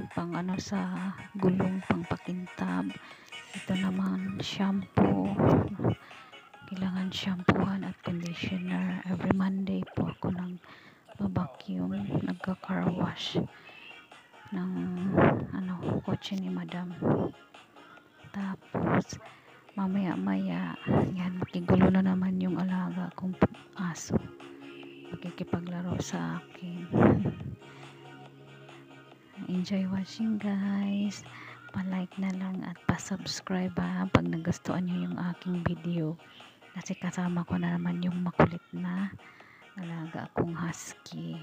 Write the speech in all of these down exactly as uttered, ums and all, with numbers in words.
pang ano sa gulong, pang pakintab. Ito naman shampoo, kailangan shampoohan at conditioner. Every Monday po ako nag vacuum, nagka-car wash ng ano kotse ni madam. Tapos mamaya maya yan, makigulo na naman yung alaga kong aso, makikipaglaro sa akin. Enjoy watching guys, pa-like na lang at pa-subscribe ha pag nagustuhan nyo yung aking video, kasi kasama ko na naman yung makulit na alaga akong husky.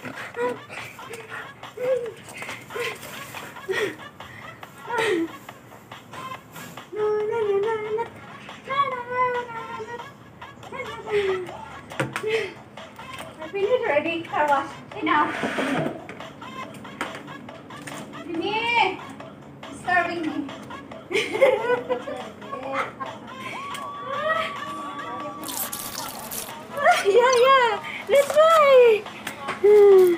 I finished already. Car wash. Enough. Mimi, disturbing me. Yeah, yeah. Let's try.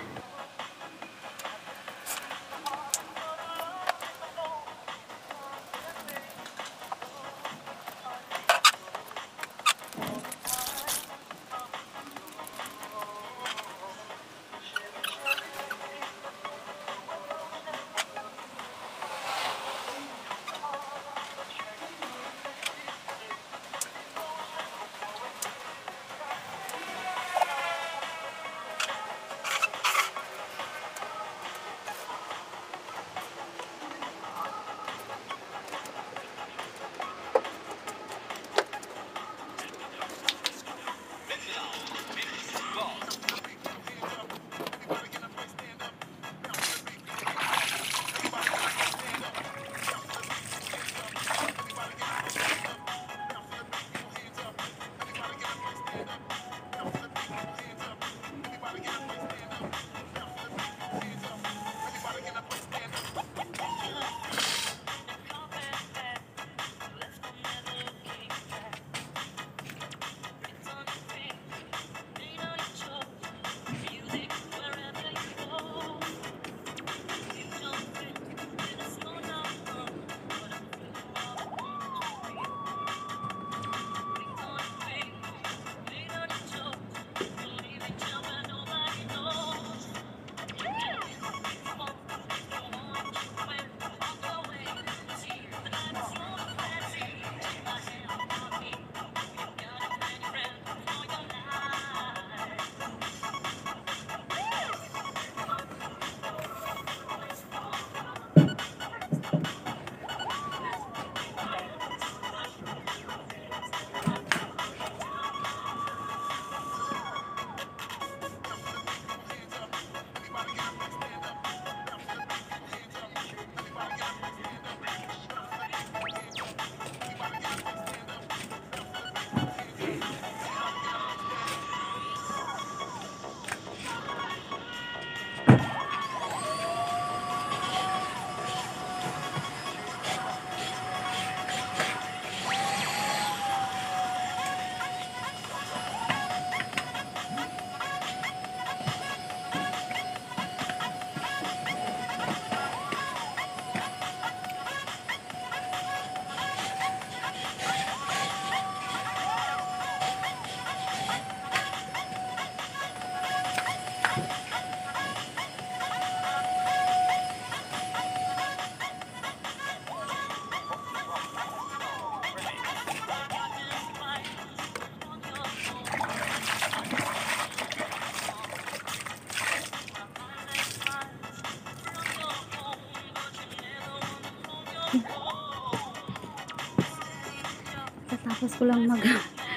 Tapos ko lang mag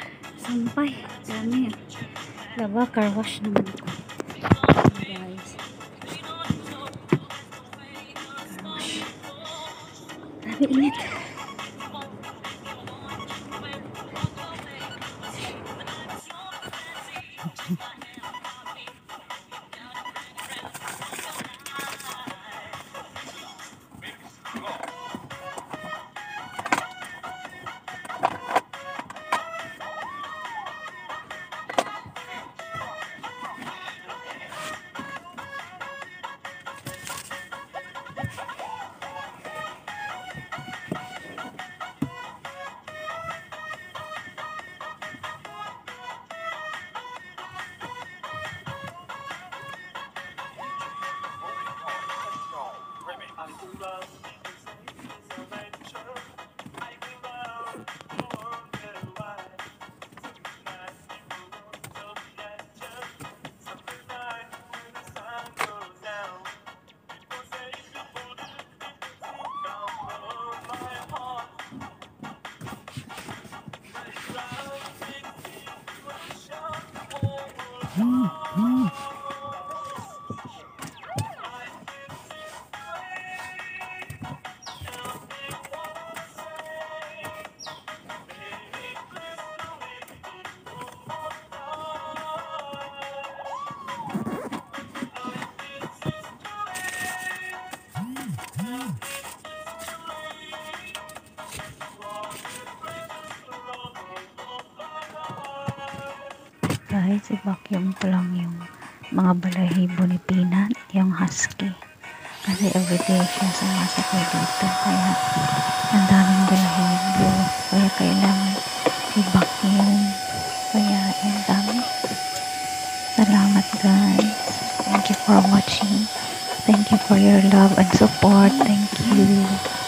sampay. Yan yan. Laba, car wash naman ako. Guys. Car wash. Grabe init. guys, i-vacuum ko lang yung mga balahibo ni Peanut, yung husky. Kasi everyday siya sumasakay dito. Kaya ang daming balahibo. Kaya kailangan i-vacuum. Kaya ang dami. Salamat guys. Thank you for watching. Thank you for your love and support. Thank you.